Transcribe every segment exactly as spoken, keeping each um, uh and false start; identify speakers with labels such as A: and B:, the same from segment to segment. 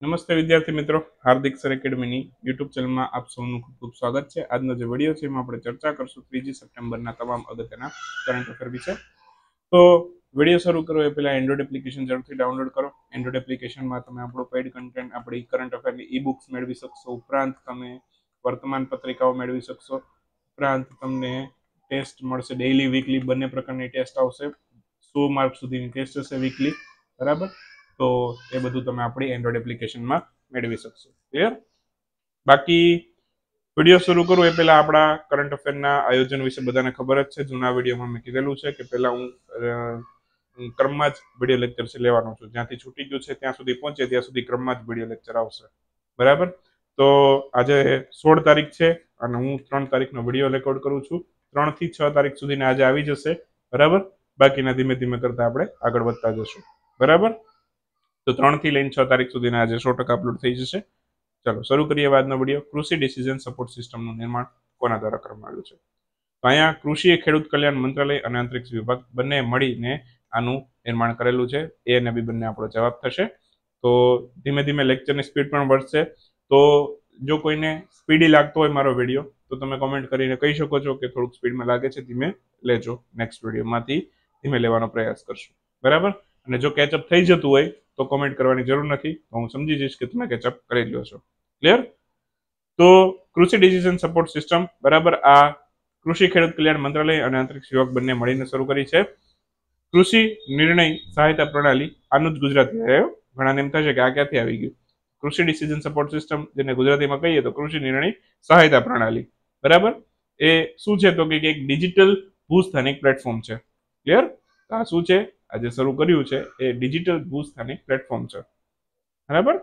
A: નમસ્તે વિદ્યાર્થી મિત્રો, હાર્દિક સર એકેડમીની યુટ્યુબ ચેનલમાં આપ સૌનું ખૂબ ખૂબ સ્વાગત છે। આજનો જે વિડીયો છે એમાં આપણે ચર્ચા કરશું ત્રીજી સપ્ટેમ્બરના તમામ અગત્યના કરંટ અફેર વિશે। તો વિડીયો શરૂ કરો એ પહેલા એન્ડ્રોઇડ એપ્લિકેશન જરૂરથી ડાઉનલોડ કરો। એન્ડ્રોઇડ એપ્લિકેશનમાં તમે આપણો પેઇડ કન્ટેન્ટ, આપણી કરંટ અફેરની ઈ બુક્સ મેળવી શકશો। ઉપરાંત તમે વર્તમાન પત્રિકાઓ મેળવી શકશો। ઉપરાંત તમને ટેસ્ટ મળશે, ડેઇલી વીકલી બંને પ્રકારની ટેસ્ટ આવશે। સો માર્ક સુધીની ટેસ્ટ હશે વીકલી, બરાબર। તો એ બધું તમે આપણી એન્ડ્રોઇડ એપ્લિકેશનમાં મેળવી શકશો। ક્લિયર? બાકી વિડીયો શરૂ કરું એ પહેલા આપણા કરંટ અફેરના આયોજન વિશે બધાને ખબર જ છે। જૂના વિડીયોમાં મેં કીધેલું છે કે પહેલા હું ક્રમમાં જ વિડીયો લેક્ચર છે લેવાનો છું। જ્યાંથી છૂટી ગયું છે ત્યાં સુધી પહોંચે ત્યાં સુધી ક્રમમાં જ વિડીયો લેક્ચર આવશે, બરાબર। તો આજે સોળ તારીખ છે અને હું ત્રણ તારીખનો વિડીયો રેકોર્ડ કરું છું। ત્રણ થી છ તારીખ સુધીને આજે આવી જશે, બરાબર। બાકીના ધીમે ધીમે કરતા આપણે આગળ વધતા જશું, બરાબર। તો ત્રણ થી લઈને છ તારીખ સુધીના આજે સો ટકા અપલોડ થઈ જશે। ચાલો શરૂ કરીએ આજનો વિડીયો। કૃષિ ડિસિઝન સપોર્ટ સિસ્ટમનું નિર્માણ કોના દ્વારા કરવામાં આવ્યું છે? તો અહીંયા કૃષિ ખેડૂત કલ્યાણ મંત્રાલય અને અંતરિક્ષ વિભાગ બંને મળીને આનું નિર્માણ કરેલું છે। એ અને બી બંને આપણો જવાબ થશે। તો ધીમે ધીમે લેક્ચરની સ્પીડ પણ વધશે। તો જો કોઈને સ્પીડી લાગતો હોય મારો વિડીયો તો તમે કોમેન્ટ કરીને કહી શકો છો કે થોડુંક સ્પીડમાં લાગે છે, ધીમે લેજો। નેક્સ્ટ વિડીયોમાંથી ધીમે લેવાનો પ્રયાસ કરશું, બરાબર। અને જો કેચઅપ થઈ જતું હોય તો કોમેન્ટ કરવાની જરૂર નથી, તો હું સમજી જઈશ કે તમે કેચઅપ કરી લ્યો છો। ક્લિયર? તો કૃષિ ડિસિઝન સપોર્ટ સિસ્ટમ, બરાબર, આ કૃષિ ખેડૂત કલ્યાણ મંત્રાલય અને અંતરિક્ષ વિભાગ બંને મળીને શરૂ કરી છે। કૃષિ નિર્ણય સહાયતા પ્રણાલી, આનું જ ગુજરાતી આવ્યો, ઘણાને એમ થશે કે આ ક્યાંથી આવી ગયું। કૃષિ ડિસિઝન સપોર્ટ સિસ્ટમ, જેને ગુજરાતીમાં કહીએ તો કૃષિ નિર્ણય સહાયતા પ્રણાલી, બરાબર। એ શું છે તો કે એક ડિજિટલ ભૂસ્થાનિક પ્લેટફોર્મ છે। ક્લિયર? આ શું છે? આજે શરૂ કર્યું છે એ ડિજિટલ ભૂસ્થાનિક પ્લેટફોર્મ છે, બરાબર।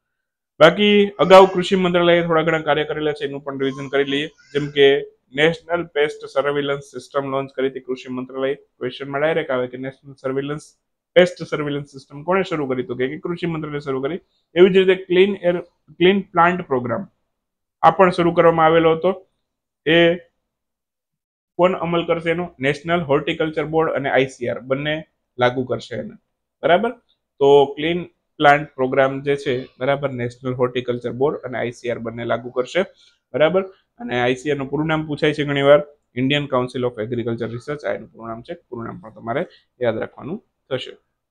A: બાકી અગાઉ કૃષિ મંત્રાલયે થોડા ઘણા કાર્ય કરેલા છે, એનું પણ રિવિઝન કરી લઈએ। જેમ કે national pest surveillance system launch કરી હતી કૃષિ મંત્રાલયે। ક્વેશ્ચનમાં ડાયરેક્ટ આવે કે national surveillance pest surveillance system કોણે શરૂ કરી? તો કે કૃષિ મંત્રાલયે શરૂ કરી। એવી જ રીતે clean air clean plant program આ પણ શરૂ કરવામાં આવેલો હતો। એ કોણ અમલ કરશે એનો? નેશનલ હોર્ટિકલ્ચર બોર્ડ અને આઈસીઆર બંને લાગુ કરશે એને, બરાબર। તો ક્લીન પ્લાન્ટ પ્રોગ્રામ જે છે, બરાબર, નેશનલ હોર્ટિકલ્ચર બોર્ડ અને આઈસીઆર બંને લાગુ કરશે, બરાબર। અને આઈસીઆર નું પૂરું નામ પૂછાય છે ઘણીવાર, Indian council of agriculture research, આ એનું પૂરું નામ છે। પૂરું નામ પણ તમારે યાદ રાખવાનું થશે।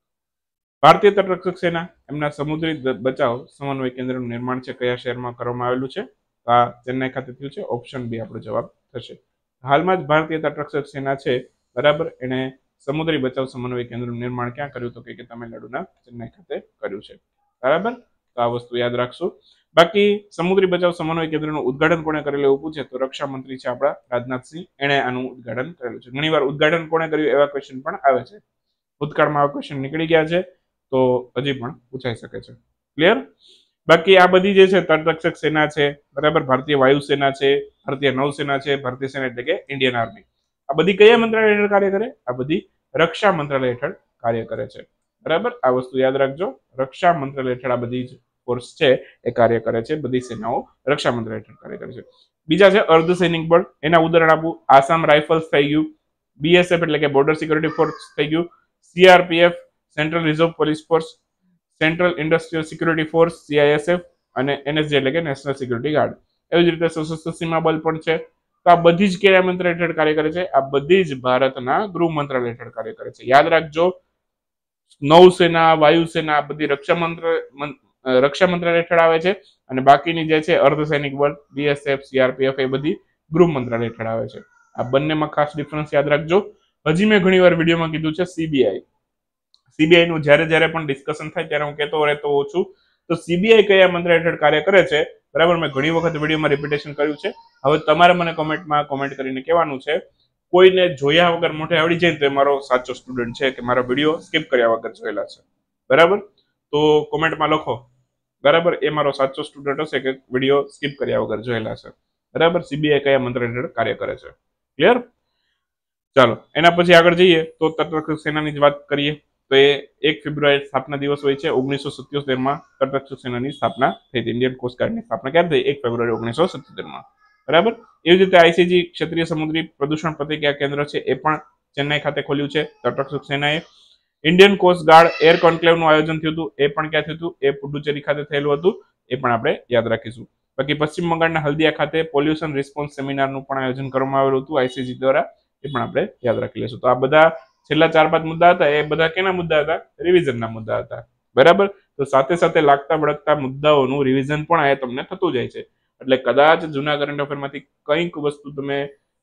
A: ભારતીય તટરક્ષક સેના, એમના સમુદ્રી બચાવ સમન્વય કેન્દ્રનું નિર્માણ છે કયા શહેરમાં કરવામાં આવેલું છે? આ ચેન્નાઈ ખાતે થયું છે। ઓપ્શન બી આપણો જવાબ થશે। હાલમાં જ ભારતીય તટરક્ષક સેના છે, બરાબર, એને સમુદ્રી બચાવ સમન્વય કેન્દ્રનું નિર્માણ ક્યાં કર્યું? તો કે તમિલનાડુના ચેન્નાઈ ખાતે કર્યું છે, બરાબર। તો આ વસ્તુ યાદ રાખશું। બાકી સમુદ્રી બચાવ સમન્વય કેન્દ્રનું ઉદ્ઘાટન કોણે કરેલું એવું પૂછે તો રક્ષા મંત્રી છે આપણા રાજનાથસિંહ, એણે આનું ઉદ્ઘાટન કરેલું છે। ઘણીવાર ઉદ્ઘાટન કોણે કર્યું એવા ક્વેશ્ચન પણ આવે છે। ભૂતકાળમાં આવા ક્વેશ્ચન નીકળી ગયા છે, તો હજી પણ પૂછાઈ શકે છે। ક્લિયર? બાકી આ બધી જે છે તટરક્ષક સેના છે, બરાબર, ભારતીય વાયુસેના છે, ભારતીય નૌસેના છે, ભારતીય સેના એટલે કે ઇન્ડિયન આર્મી, આ બધી કયા મંત્રાલય હેઠળ કાર્ય કરે? આ બધી રક્ષા મંત્રાલય હેઠળ કાર્ય કરે છે, બરાબર। આ વસ્તુ યાદ રાખજો, રક્ષા મંત્રાલય હેઠળ આ બધી ફોર્સ છે એ કાર્ય કરે છે, બધી સેનાઓ રક્ષા મંત્રાલય હેઠળ કાર્ય કરે છે। બીજા છે અર્ધ સૈનિક બળ, એના ઉદાહરણ આપું, આસામ રાઇફલ્સ થઈ ગયું, બીએસએફ એટલે કે બોર્ડર સિક્યુરિટી ફોર્સ થઈ ગયું, CRPF central reserve police force, central industrial security force CISF અને એનએસજી એટલે કે નેશનલ સિક્યુરિટી ગાર્ડ। એવી જ રીતે સશસ્ત્ર સીમા બળ પણ છે। તો આ બધી જ કયા મંત્રાલય હેઠળ કાર્ય કરે છે? આ બધી જ ભારતના ગૃહ મંત્રાલય હેઠળ કાર્ય કરે છે। યાદ રાખજો, નૌસેના, વાયુસેના બધી રક્ષા મંત્ર રક્ષા મંત્રાલય હેઠળ આવે છે, અને બાકીની જે છે અર્ધ સૈનિક બળ, બીએસએફ, સીઆરપીએફ એ બધી ગૃહ મંત્રાલય હેઠળ આવે છે। આ બંનેમાં ખાસ ડિફરન્સ યાદ રાખજો। હજી મેં ઘણી વાર વિડીયોમાં કીધું છે સીબીઆઈ, સીબીઆઈ નું જ્યારે જ્યારે પણ ડિસ્કશન થાય ત્યારે હું કહેતો રહેતો હોઉં છું। તો સીબીઆઈ કયા મંત્રાલય હેઠળ કાર્ય કરે છે, બરાબર, મેં ઘણી વખત વિડીયોમાં રિપીટેશન કર્યું છે। હવે તમારે મને કોમેન્ટમાં કોમેન્ટ કરીને કહેવાનું છે, કોઈને જોયા વગર મોઢે આવડી જાય તો એ મારો સાચો સ્ટુડન્ટ છે કે મારો વિડીયો સ્કીપ કર્યા વગર જોયેલા છે, બરાબર। તો કોમેન્ટમાં લખો, બરાબર, એ મારો સાચો સ્ટુડન્ટ હશે કે વિડીયો સ્કીપ કર્યા વગર જોયેલા છે, બરાબર। સીબીઆઈ કયા મંત્રાલય હેઠળ કાર્ય કરે છે? ક્લિયર? ચાલો એના પછી આગળ જઈએ તો તટરક્ષક સેનાની જ વાત કરીએ તો એ એક ફેબ્રુઆરી સ્થાપના દિવસ હોય છે। ઓગણીસો સત્યોતેર માં તટરક્ષક સેનાની સ્થાપના થઈ હતી। ઇન્ડિયન કોસ્ટગાર્ડની સ્થાપના ક્યારે થઈ? એક ફેબ્રુઆરી ઓગણીસો સત્યોતેર માં, બરાબર। એવી રીતે આઈસીજી ક્ષેત્રીય સમુદ્રી પ્રદૂષણ પ્રતિક્રિયા કેન્દ્ર છે એ પણ ચેન્નાઈ ખાતે ખોલ્યું છે તટરક્ષક સેનાએ। ઇન્ડિયન કોસ્ટ ગાર્ડ એર કોન્ક્લેવનું આયોજન થયું હતું, એ પણ ક્યાં થયું હતું? એ પુડુચેરી ખાતે થયેલું હતું, એ પણ આપણે યાદ રાખીશું. બાકી પશ્ચિમ બંગાળના હલ્દિયા ખાતે પોલ્યુશન રિસ્પોન્સ સેમિનારનું પણ આયોજન કરવામાં આવેલું હતું આઈસીજી દ્વારા, એ પણ આપણે યાદ રાખી લઈશું. તો આ બધા છેલ્લા ચાર પાંચ મુદ્દા હતા, એ બધા કેના મુદ્દા હતા? રિવિઝનના મુદ્દા હતા. બરાબર. તો સાથે સાથે લાગતા વળગતા મુદ્દાઓનું રિવિઝન પણ આ તમને થતું જાય છે. એટલે કદાચ જૂના કરંટ અફેરમાંથી કંઈક વસ્તુ તમે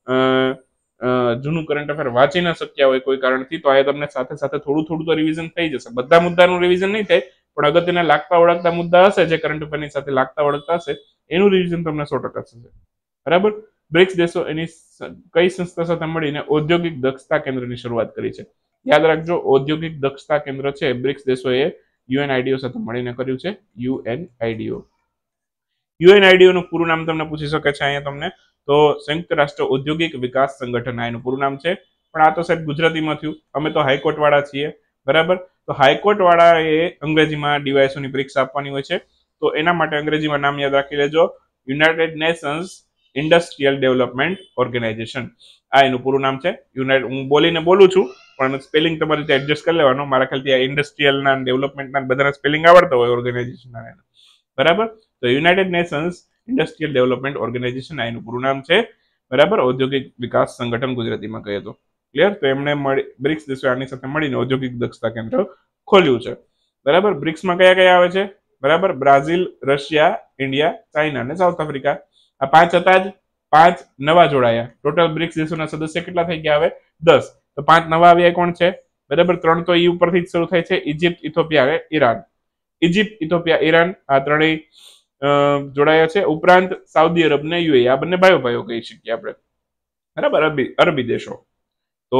A: જૂનું કરંટ અફેર વાંચી ના શક્યા હોય કોઈ કારણથી, તો આ તમને સાથે સાથે થોડું થોડું તો રિવિઝન થઈ જશે. બધા મુદ્દાનું રિવિઝન નહીં થાય, પણ અગત્યના લાગતા વળગતા મુદ્દા હશે જે કરંટ અફેરની સાથે લાગતા વળગતા હશે, એનું રિવિઝન તમને સો ટકા થશે. બરાબર. બ્રિક્સ દેશો એની કઈ સંસ્થા સાથે મળીને ઔદ્યોગિક દક્ષતા કેન્દ્રની શરૂઆત કરી છે? યાદ રાખજો, ઔદ્યોગિક દક્ષતા કેન્દ્ર છે બ્રિક્સ દેશોએ યુએનઆઈડીઓ સાથે મળીને કર્યું છે. યુએનઆઈડીઓ યુએનઆઈડીઓ નું પૂરું નામ તમને પૂછી શકે છે અહીંયા તમને. તો સંયુક્ત રાષ્ટ્ર ઔદ્યોગિક વિકાસ સંગઠન આ એનું પૂરું નામ છે. પણ આ તો સાહેબ ગુજરાતીમાં થયું, અમે તો હાઈકોર્ટ વાળા છીએ. બરાબર. તો હાઈકોર્ટ વાળા એ અંગ્રેજીમાં ડીવાયએસઓ ની પરીક્ષા આપવાની હોય છે, તો એના માટે અંગ્રેજીમાં નામ યાદ રાખી લેજો, United Nations industrial development organisation. આ એનું પૂરું નામ છે. યુનાઇટેડ, હું બોલીને બોલું છું પણ સ્પેલિંગ તમારે રીતે એડજસ્ટ કરી લેવાનો. મારા ખ્યાલથી આ ઇન્ડસ્ટ્રીયલના ડેવલપમેન્ટના બધાના સ્પેલિંગ આવડતા હોય ઓર્ગેનાઇઝેશનના. બરાબર. તો United Nations industrial development organisation આ એનું પૂરું નામ છે. બરાબર. ઔદ્યોગિક વિકાસ સંગઠન ગુજરાતીમાં કહીએ તો. ક્લિયર. તો એમને મળી બ્રિક્સ દેશો આની સાથે મળીને ઔદ્યોગિક દક્ષતા કેન્દ્ર ખોલ્યું છે. બરાબર. બ્રિક્સમાં કયા કયા આવે છે? બરાબર. બ્રાઝિલ, રશિયા, ઇન્ડિયા, ચાઇના અને સાઉથ આફ્રિકા. આ પાંચ હતા જ, પાંચ નવા જોડાયા. ટોટલ બ્રિક્સ દેશોના સદસ્ય કેટલા થઈ ગયા? હવે દસ. તો પાંચ નવા આવ્યા કોણ છે? બરાબર. ત્રણ તો ઈ ઉપરથી જ શરૂ થાય છે, ઇજિપ્ત, ઇથોપિયા અને ઈરાન. ઇજિપ્ત, ઇથોપિયા, ઈરાન આ ત્રણેય જોડાયા છે. ઉપરાંત સાઉદી અરબ ને યુએઈ, આ બંને ભાઈઓ ભાઈઓ કહી શકીએ આપણે. બરાબર. અરબી અરબી દેશો. તો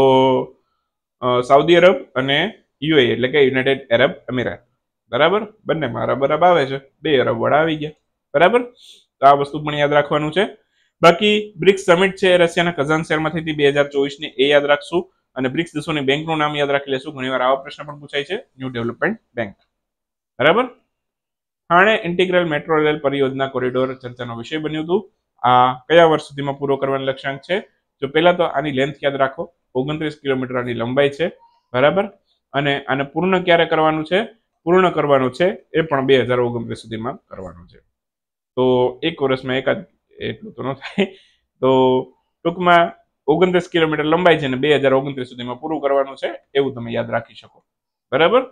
A: સાઉદી અરબ અને યુએઈ એટલે કે યુનાઇટેડ અરબ અમીરાત. બરાબર. બંનેમાં અરબ અરબ આવે છે, બે અરબ વાળા આવી ગયા. બરાબર. તો આ વસ્તુ પણ યાદ રાખવાનું છે. બાકી બ્રિક્સ સમિટ છે રશિયાના કઝાન શહેરમાં થઈ હતી બે હજાર ચોવીસ ની, એ યાદ રાખશું. અને બ્રિક્સ દેશોની બેંકનું નામ યાદ રાખી લેશું. ઘણીવાર આવા પ્રશ્ન પણ પૂછાય છે, ન્યૂ ડેવલપમેન્ટ બેંક. બરાબર. થાણે ઇન્ટિગ્રલ મેટ્રો રેલ પરિયોજના કોરિડોર ચર્ચાનો વિષય બન્યું હતું. આ કયા વર્ષ સુધીમાં પૂરો કરવાનો લક્ષ્યાંક છે? જો પહેલા તો આની લેન્થ યાદ રાખો, ઓગણત્રીસ કિલોમીટર આની લંબાઈ છે. બરાબર. અને આને પૂર્ણ ક્યારે કરવાનું છે? પૂર્ણ કરવાનું છે એ પણ બે હજાર ઓગણત્રીસ સુધીમાં કરવાનું છે. તો એક વર્ષમાં એકાદ એટલું તો ન થાય. તો ટૂંકમાં ઓગણત્રીસ કિલોમીટર લંબાઈ છે ને બે હજાર ઓગણત્રીસ સુધીમાં પૂરું કરવાનું છે, એવું તમે યાદ રાખી શકો. બરાબર.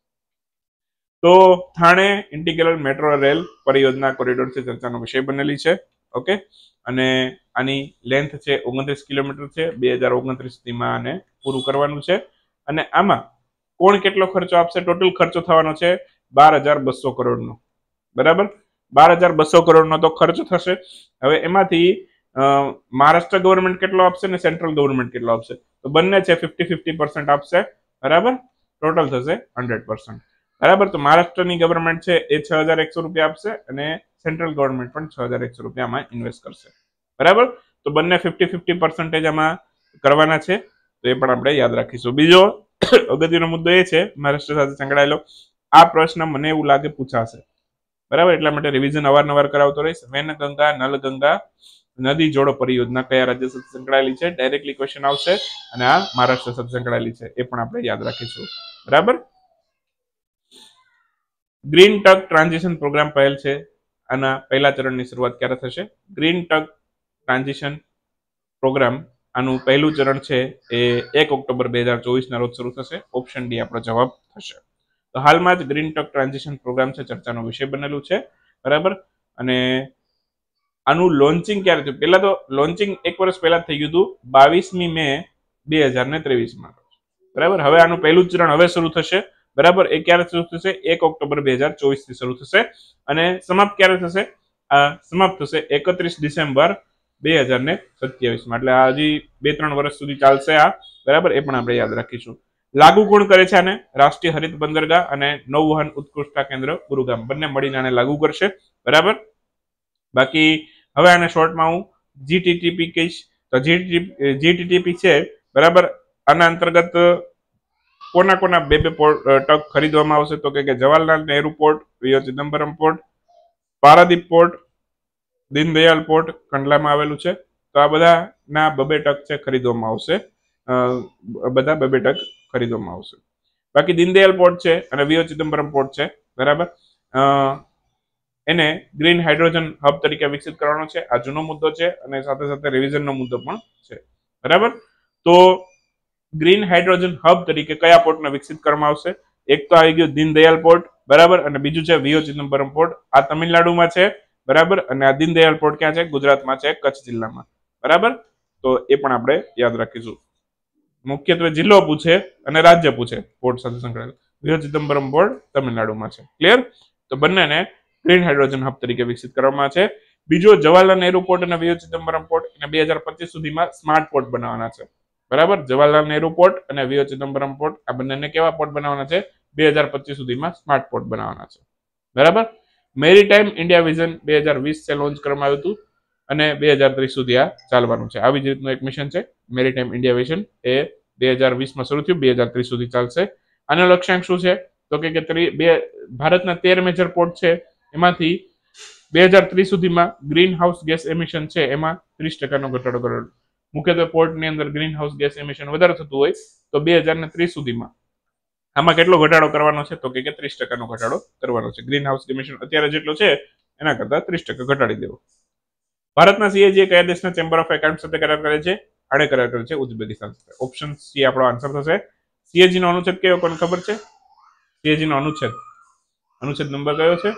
A: તો થાણે ઇન્ટિગ્રલ મેટ્રો રેલ પરિયોજના કોરિડોર છે ચર્ચાનો વિષય બનેલી છે. ઓકે. અને આની લેન્થ છે ઓગણત્રીસ કિલોમીટર છે. બે હજાર ઓગણત્રીસ સુધીમાં આને પૂરું કરવાનું છે. અને આમાં કોણ કેટલો ખર્ચો આપશે? ટોટલ ખર્ચો થવાનો છે બાર હજાર બસો કરોડનો. બરાબર. બાર હજાર બસો કરોડનો તો ખર્ચ થશે. હવે એમાંથી મહારાષ્ટ્ર ગવર્મેન્ટ કેટલો આપશે ને સેન્ટ્રલ ગવર્મેન્ટ કેટલો આપશે? તો બંને છે ફિફ્ટી ફિફ્ટી પર્સન્ટ આપશે. બરાબર. ટોટલ થશે હંડ્રેડ પર્સન્ટ. બરાબર. તો મહારાષ્ટ્રની ગવર્મેન્ટ છે એ છ હજાર એકસો રૂપિયા આપશે અને સેન્ટ્રલ ગવર્મેન્ટ પણ છ હજાર એકસો રૂપિયા આમાં ઇન્વેસ્ટ કરશે. બરાબર. તો બંને ફિફ્ટી ફિફ્ટી પર્સન્ટેજ આમાં કરવાના છે, તો એ પણ આપણે યાદ રાખીશું. બીજો અગત્યનો મુદ્દો એ છે મહારાષ્ટ્ર સાથે સંકળાયેલો, આ પ્રશ્ન મને એવું લાગે પૂછાશે. બરાબર. એટલા માટે રિવિઝન અવારનવાર કરાવતો રહીશ. વેનગંગા નલગંગા નદી જોડો પરિયોજના કયા રાજ્ય સાથે સંકળાયેલી છે? ડાયરેક્ટલી ક્વેશ્ચન આવશે. અને આ મહારાષ્ટ્ર સાથે સંકળાયેલી છે, એ પણ આપણે યાદ રાખીશું. બરાબર. ગ્રીન ટક ટ્રાન્ઝિશન પ્રોગ્રામ પહેલ છે. આના પહેલા ચરણની શરૂઆત ક્યારે થશે? ગ્રીન ટક ટ્રાન્ઝિશન પ્રોગ્રામ આનું પહેલું ચરણ છે એ એક ઓક્ટોબર બે હજાર ચોવીસ ના રોજ શરૂ થશે. ઓપ્શન ડી આપણો જવાબ થશે. તો હાલમાં જ ગ્રીન ટક ટ્રાન્ઝિશન પ્રોગ્રામ છે ચર્ચાનો વિષય બનેલું છે. બરાબર. અને આનું લોન્ચિંગ ક્યારે થયું? પહેલા તો લોન્ચિંગ એક વર્ષ પહેલા થઈ ગયું હતું, બાવીસમી મે બે હજાર ને ત્રેવીસ માં. બરાબર. હવે આનું પહેલું ચરણ હવે શરૂ થશે. બરાબર. એ ક્યારે શરૂ થશે? એક ઓક્ટોબર બે હજાર ચોવીસ થી શરૂ થશે. અને સમાપ્ત ક્યારે થશે? આ સમાપ્ત થશે એકત્રીસ ડિસેમ્બર બે હજાર ને સત્યાવીસ માં. એટલે આ હજી બે ત્રણ વર્ષ સુધી ચાલશે આ. બરાબર. એ પણ આપણે યાદ રાખીશું. લાગુ કોણ કરે છે આને? રાષ્ટ્રીય હરિત બંદરગાહ અને નૌવહન ઉત્કૃષ્ટતા કેન્દ્ર ગુરુગ્રામ બંને મળીને આને લાગુ કરશે. બરાબર. બાકી હવે આને શોર્ટમાં હું જીટીટીપી કહીશ. તો જીટીટીપી છે. બરાબર. આના અંતર્ગત કોના કોના બે બે પોર્ટ ટક ખરીદવામાં આવશે? તો કે Jawaharlal Nehru port, VO Chidambaram port, Paradip port, Deendayal port કંડલામાં આવેલું છે. તો આ બધા ના બબે ટક છે ખરીદવામાં આવશે. બધા બબે ટક ખરીદવામાં આવશે. બાકી દીનદયાલ પોર્ટ છે અને વીઓ ચિદમ્બરમ પોર્ટ છે, બરાબર, એને ગ્રીન હાઇડ્રોજન હબ તરીકે વિકસિત કરવાનો છે. આ જૂનો મુદ્દો છે અને સાથે સાથે રિવિઝનનો મુદ્દો પણ છે, બરાબર. તો ગ્રીન હાઇડ્રોજન હબ તરીકે કયા પોર્ટને વિકસિત કરવામાં આવશે? એક તો આવી ગયું દીનદયાલ પોર્ટ, બરાબર, અને બીજું છે વીઓ ચિદમ્બરમ પોર્ટ. આ તમિલનાડુમાં છે, બરાબર, અને આ દીનદયાલ પોર્ટ ક્યાં છે? ગુજરાતમાં છે, કચ્છ જિલ્લામાં, બરાબર. તો એ પણ આપણે યાદ રાખીશું. મુખ્યત્વે જિલ્લો પૂછે અને રાજ્ય પૂછે પોર્ટ સાથે સંકળાયેલ. વીઓ ચિદમ્બરમ પોર્ટ તમિલનાડુમાં છે. ક્લિયર? તો બંનેને ગ્રીન હાઇડ્રોજન હબ તરીકે વિકસિત કરવામાં છે. બીજો જવાહરલાલ નહેરુ પોર્ટ અને વીઓ ચિદમ્બરમ પોર્ટ એને બે હજાર પચીસ સુધીમાં સ્માર્ટ પોર્ટ બનાવવાના છે, બરાબર. જવાહરલાલ નહેરુ પોર્ટ અને વીઓ ચિદમ્બરમ પોર્ટ આ બંનેને કેવા પોર્ટ બનાવવાના છે? બે હજાર પચીસ સુધીમાં સ્માર્ટ પોર્ટ બનાવવાના છે, બરાબર. મેરીટાઈમ ઇન્ડિયા વિઝન બે હજાર વીસ છે લોન્ચ કરવામાં આવ્યું હતું અને બે હજાર ત્રીસ સુધી આ ચાલવાનું છે. આવી જ રીતનું એક મિશન છે મેરીટાઈમ ઇન્ડિયા વિઝન, એ બે હજાર વીસમાં શરૂ થયું, બે હજાર ત્રીસ સુધી ચાલશે. આનો લક્ષ્યાંક શું છે? તો કે બે ભારતના તેર મેજર પોર્ટ છે, એમાંથી બે હજાર ત્રીસ સુધીમાં ગ્રીન હાઉસ ગેસ એમિશન છે એમાં ત્રીસ ટકાનો ઘટાડો કરવાનો. મુખ્યત્વે પોર્ટની અંદર ગ્રીન હાઉસ ગેસ એમિશન વધારે થતું હોય તો બે હજાર ત્રીસ સુધીમાં આમાં કેટલો ઘટાડો કરવાનો છે? તો કે ત્રીસ ટકાનો ઘટાડો કરવાનો છે. ગ્રીન હાઉસ એમિશન અત્યારે જેટલો છે એના કરતા ત્રીસ ટકા ઘટાડી દેવો. ભારતના સીએજી કયા દેશના ચેમ્બર ઓફ એકાઉન્ટ સાથે કરાર કરે છે? આડે કરાર કરે છે ઉઝબેકિસ્તાન સાથે. ઓપ્શન સી આપણો આન્સર થશે. સીએજી નો અનુચ્છેદ કયો? કોને ખબર છે? સીએજી નો અનુચ્છેદ અનુચ્છેદ નંબર કયો છે?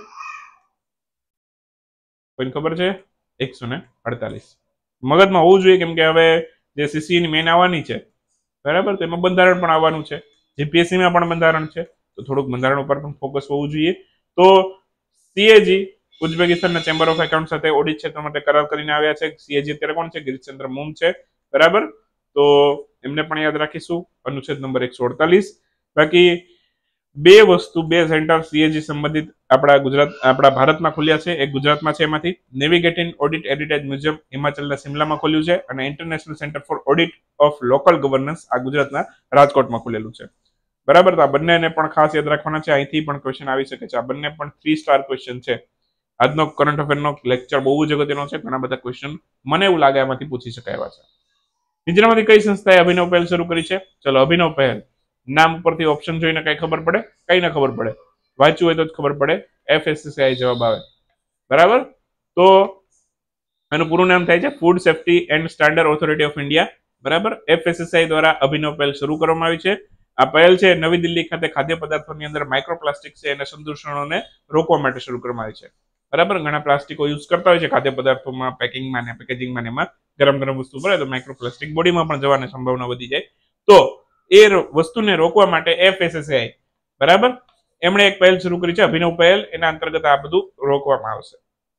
A: કોઈને ખબર છે? એકસો ને અડતાલીસ. મગજમાં હોવું જોઈએ, કેમ કે હવે જે સીસી ની મેન આવવાની છે, બરાબર, તેમાં બંધારણ પણ આવવાનું છે, જીપીએસસી માં પણ બંધારણ છે, તો થોડુંક બંધારણ ઉપર પણ ફોકસ હોવું જોઈએ. તો સીએજી ઉઝબેકિસ્તાનના ચેમ્બર ઓફ એકાઉન્ટ સાથે ઓડિટ ક્ષેત્ર માટે કરાર કરીને આવ્યા છે. સીએજી અત્યારે કોણ છે? ગિરીશચંદ્ર મુર્મુ છે, બરાબર. તો એમને પણ યાદ રાખીશું. અનુચ્છેદ નંબર એકસો અડતાલીસ. બાકી બે વસ્તુ બે સેન્ટર સીએજી સંબંધિત આપણા ગુજરાત આપણા ભારતમાં ખુલ્યા છે. એક ગુજરાતમાં છે, એમાંથી નેવિગેટિંગ ઓડિટ હેરિટેજ મ્યુઝિયમ હિમાચલના શિમલામાં ખોલ્યું છે, અને international centre for audit of local governance આ ગુજરાતના રાજકોટમાં ખુલેલું છે, બરાબર. તો આ બંનેને પણ ખાસ યાદ રાખવાના છે. અહીંથી પણ ક્વેશ્ચન આવી શકે છે. આ બંને પણ થ્રી સ્ટાર ક્વેશ્ચન છે. આજનો કરંટ અફેરનો લેક્ચર બહુ જ અગત્યનો છે. ઘણા બધા ક્વેશ્ચન મને એવું લાગે આમાંથી પૂછી શકાય એવા છે. નીચેનામાંથી કઈ સંસ્થાએ અભિનવ પહેલ શરૂ કરી છે? ચલો, અભિનવ પહેલ નામ ઉપરથી ઓપ્શન જોઈને કઈ ખબર પડે? કઈ ના ખબર પડે, વાંચ્યું હોય તો જ ખબર પડે. એફએસસીઆઈ જવાબ આવે, બરાબર. તો એનું પૂરું નામ થાય છે food safety and standard authority of India, બરાબર. એફએસસીઆઈ દ્વારા અભિનવ પહેલ શરૂ કરવામાં આવી છે. આ પહેલ છે નવી દિલ્હી ખાતે ખાદ્ય પદાર્થોની અંદર માઇક્રોપ્લાસ્ટિક છે અને સંદૂષણોને રોકવા માટે શરૂ કરવામાં આવી છે, બરાબર. ઘણા પ્લાસ્ટિકો યુઝ કરતા હોય છે ખાદ્ય પદાર્થોમાં, પેકિંગમાં ને પેકેજિંગમાં ને એમાં ગરમ ગરમ વસ્તુ ભરે તો માઇક્રોપ્લાસ્ટિક બોડીમાં પણ જવાની સંભાવના વધી જાય. તો એ વસ્તુને રોકવા માટે એફએસસીઆઈ, બરાબર, એમણે એક પહેલ શરૂ કરી છે, અભિનવ પહેલ. એના અંતર્ગત આ બધું રોકવામાં આવશે.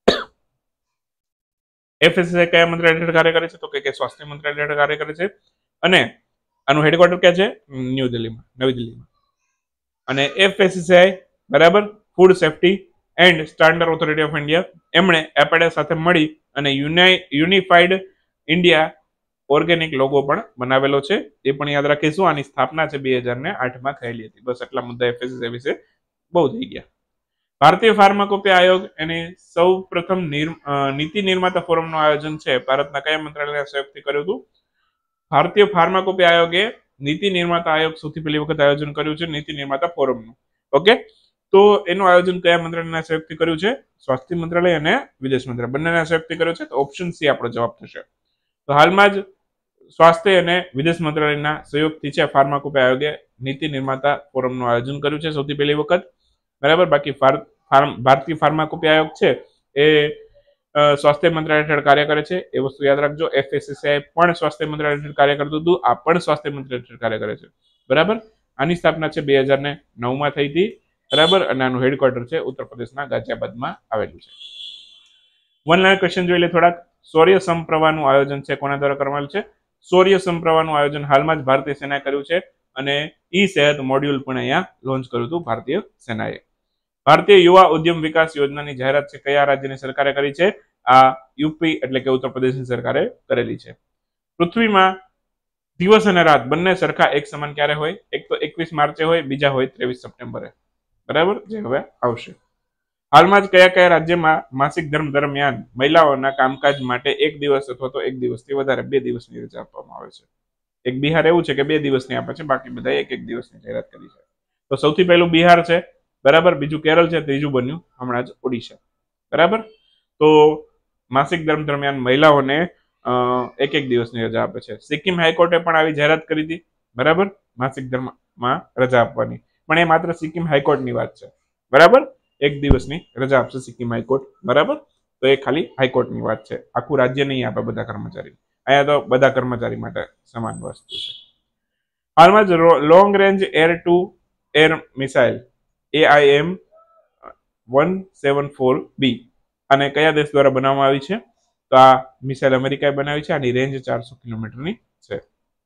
A: એફએસસીઆઈ કયા મંત્રાલય હેઠળ કાર્ય કરે છે? તો કે સ્વાસ્થ્ય મંત્રાલય હેઠળ કાર્ય કરે છે, અને આનું હેડક્વાર્ટર ક્યાં છે? ન્યૂ દિલ્હીમાં, નવી દિલ્હીમાં. અને એફએસસીઆઈ, બરાબર, food safety and standard authority of India, એમણે એપેડા સાથે મળી અને યુનિફાઈડ ઇન્ડિયા ઓર્ગેનિક લોગો પણ બનાવેલો છે. એ પણ યાદ રાખીશું. આની સ્થાપના છે બે હજાર ને આઠમાં થયેલી હતી. બસ એટલા મુદ્દા એફએસસીઆઈ વિશે બહુ થઈ ગયા. ભારતીય ફાર્માકોપી આયોગ એની સૌ પ્રથમ નીતિ નિર્માતા ફોરમનું આયોજન છે ભારતના કયા મંત્રાલયના સહયોગથી કર્યું હતું? ભારતીય ફાર્માકોપી આયોગે નીતિ નિર્માતા આયોગ સૌથી પહેલી વખત આયોજન કર્યું છે નીતિ નિર્માતા ફોરમનું. ઓકે, તો એનું આયોજન કયા મંત્રાલયના સહયોગથી કર્યું છે? સ્વાસ્થ્ય મંત્રાલય અને વિદેશ મંત્રાલય બંનેના સહયોગથી કર્યું છે. તો ઓપ્શન સી આપણો જવાબ થશે. તો હાલમાં જ સ્વાસ્થ્ય અને વિદેશ મંત્રાલયના સહયોગથી છે ફાર્માકોપી આયોગે નીતિ નિર્માતા ફોરમનું આયોજન કર્યું છે સૌથી પહેલી વખત, બરાબર. બાકી ભારતીય ફાર્માકોપી આયોગ છે એ સ્વાસ્થ્ય મંત્રાલય હેઠળ કાર્ય કરે છે. એ વસ્તુ યાદ રાખજો. એફએસસીઆઈ પણ સ્વાસ્થ્ય મંત્રાલય હેઠળ કાર્ય કરતું હતું. આ પણ સ્વાસ્થ્ય મંત્રાલય હેઠળ કાર્ય કરે છે, બરાબર. આની સ્થાપના છે બે હજાર ને નવમાં થઈ હતી, બરાબર. અને આનું હેડક્વાર્ટર છે ઉત્તર પ્રદેશના ગાઝિયાબાદમાં આવેલું છે. વન લાઈન ક્વેશ્ચન જોઈ લે થોડાક. સૌર્ય સમપ્રવાહનું આયોજન છે કોના દ્વારા કરવામાં છે? સૌર્ય સમપ્રવાહનું આયોજન હાલમાં જ ભારતીય સેનાએ કર્યું છે, અને ઈ સેહત મોડ્યુલ પણ અહીંયા લોન્ચ કર્યું હતું ભારતીય સેનાએ. ભારતીય યુવા ઉદ્યમ વિકાસ યોજનાની જાહેરાત છે કયા રાજ્યની સરકારે કરી છે? આ યુપી એટલે કે ઉત્તર પ્રદેશની સરકારે કરેલી છે. પૃથ્વીમાં દિવસ અને રાત બંને સરખા એક સમાન ક્યારે હોય? એક તો એકવીસ માર્ચે હોય, બીજા હોય ત્રેવીસ સપ્ટેમ્બરે, બરાબર, જે હવે આવશે. હાલમાં જ કયા કયા રાજ્યમાં માસિક ધર્મ દરમિયાન મહિલાઓના કામકાજ માટે એક દિવસ અથવા તો એક દિવસથી વધારે બે દિવસની રજા આપવામાં આવે છે? એક બિહાર એવું છે કે બે દિવસની આપે છે, બાકી બધા એક એક દિવસની જાહેરાત કરી છે. તો સૌથી પહેલું બિહાર છે, બરાબર, બીજું કેરળ છે, ત્રીજું બન્યું હમણાં જ ઓડિશા, બરાબર. તો માસિક ધર્મ દરમિયાન મહિલાઓને એક એક દિવસની રજા આપે છે. સિક્કિમ હાઈકોર્ટે પણ આવી જાહેરાત કરી હતી, બરાબર, માસિક ધર્મમાં રજા આપવાની, પણ એ માત્ર સિક્કિમ હાઈકોર્ટની વાત છે, બરાબર. એક દિવસની રજા આપશે સિક્કિમ હાઈકોર્ટ, બરાબર. તો એ ખાલી હાઈકોર્ટની વાત છે, આખું રાજ્ય નહીં આપે બધા કર્મચારી. અહીંયા તો બધા કર્મચારી માટે સમાન વસ્તુ છે. હાલમાં જ long range air to air missile AIM one seven four B અને કયા દેશ દ્વારા બનાવવામાં આવી છે? તો આ મિસાઇલ અમેરિકાએ બનાવી છે. આની રેન્જ ચારસો કિલોમીટરની છે.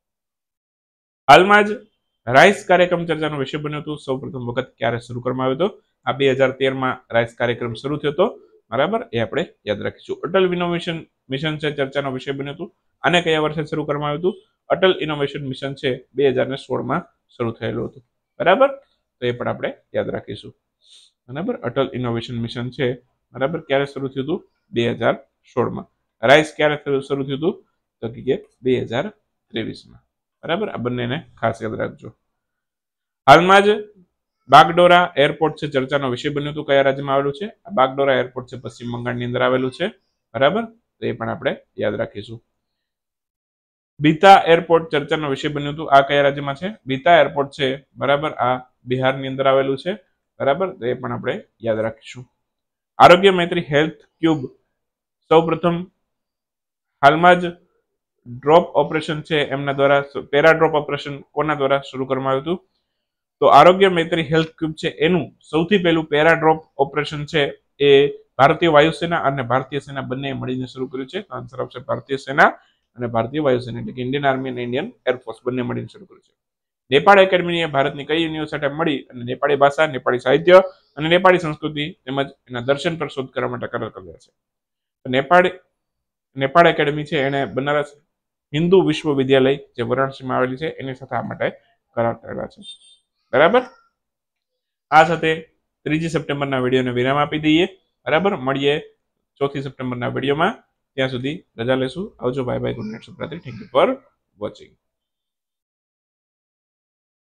A: હાલમાં જ રાઇસ કાર્યક્રમ ચર્ચાનો વિષય બન્યો હતો. સૌ પ્રથમ વખત ક્યારે શરૂ કરવામાં આવ્યો હતો? આ બે હજાર તેર માં રાઇસ કાર્યક્રમ શરૂ થયો હતો, બરાબર, એ આપણે યાદ રાખીશું. અટલ ઇનોવેશન મિશન છે ચર્ચાનો વિષય બન્યો હતો. આને કયા વર્ષે શરૂ કરવામાં આવ્યું હતું? અટલ ઇનોવેશન મિશન છે બે હજાર ને સોળ માં શરૂ થયેલું હતું, બરાબર. તો એ પણ આપણે યાદ રાખીશું, બરાબર. અટલ ઇનોવેશન મિશન છે, બરાબર, ક્યારે શરૂ થયું હતું? બે હજાર સોળ માં. રાઇસ ક્યારે શરૂ થયું હતું? તો કે બે હજાર ત્રેવીસ માં, બરાબર. આ બંનેને ખાસ યાદ રાખજો. હાલમાં જ બાગડોરા એરપોર્ટ છે ચર્ચાનો વિષય બન્યો હતો. કયા રાજ્યમાં આવેલું છે? આ બાગડોરા એરપોર્ટ છે પશ્ચિમ બંગાળની અંદર આવેલું છે, બરાબર. તો એ પણ આપણે યાદ રાખીશું. બીતા એરપોર્ટ ચર્ચાનો વિષય બન્યો હતો. આ કયા રાજ્યમાં છે? બીતા એરપોર્ટ છે, બરાબર, આ બિહારની અંદર આવેલું છે, બરાબર. તો એ પણ આપણે યાદ રાખીશું. આરોગ્ય મૈત્રી હેલ્થ ક્યુબ સૌ પ્રથમ હાલમાં જ ડ્રોપ ઓપરેશન છે એમના દ્વારા, પેરા ડ્રોપ ઓપરેશન કોના દ્વારા શરૂ કરવામાં આવ્યું હતું? તો આરોગ્ય મૈત્રી હેલ્થ ક્યુબ છે એનું સૌથી પહેલું પેરા ડ્રોપ ઓપરેશન છે એ ભારતીય વાયુસેના અને ભારતીય સેના બંને મળીને શરૂ કર્યું છે. આન્સર આવશે ભારતીય સેના અને ભારતીય વાયુસેના, એટલે કે ઇન્ડિયન આર્મી અને ઇન્ડિયન એરફોર્સ બંને મળીને શરૂ કર્યું છે. નેપાળ એકેડમી ભારતની કઈ યુનિવર્સિટી મળી અને નેપાળી ભાષા, નેપાળી સાહિત્ય અને નેપાળી સંસ્કૃતિ તેમજ એના દર્શન પર શોધ કરવા માટે કરાર કર્યા છે? નેપાળ નેપાળ એકેડમી છે એને બનારસ હિન્દુ વિશ્વવિદ્યાલય જે વારાણસીમાં આવેલી છે એની સાથે આ માટે કરાર કરેલા છે, બરાબર. આ સાથે ત્રીજી સપ્ટેમ્બરના વિડીયોને વિરામ આપી દઈએ, બરાબર. મળીએ ચોથી સપ્ટેમ્બરના વિડીયોમાં. ત્યાં સુધી રજા લેશું. આવજો. Bye bye. Good night. શુભરાત્રી. Thank you for watching.